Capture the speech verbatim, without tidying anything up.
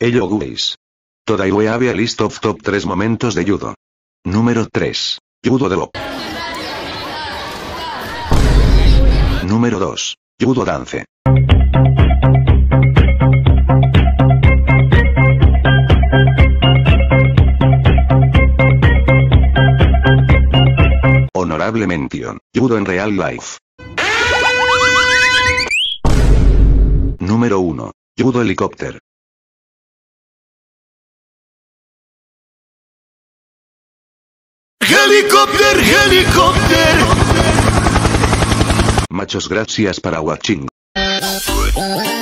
Ello guys. Today we have a list of top tres momentos de judo. Número tres. Judo de lock. Número dos. Judo dance. Honorable mention. Judo en real life. Número uno. Judo helicóptero. Helicóptero, helicóptero. Machos, gracias para watching.